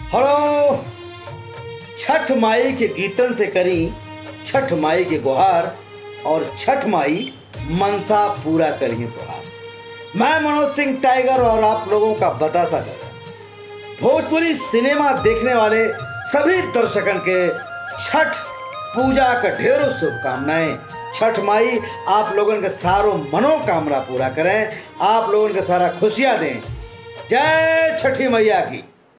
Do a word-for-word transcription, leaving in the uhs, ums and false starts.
हलो छठ माई के गीतन से करी छठ माई के गुहार और छठ माई मनसा पूरा करिए तुहार। मैं मनोज सिंह टाइगर और आप लोगों का बतासा चाचा भोजपुरी सिनेमा देखने वाले सभी दर्शकन के छठ पूजा का ढेरों शुभकामनाएं। छठ माई आप लोगों के सारों मनोकामना पूरा करें, आप लोगों के सारा खुशियां दें। जय छठी मैया की।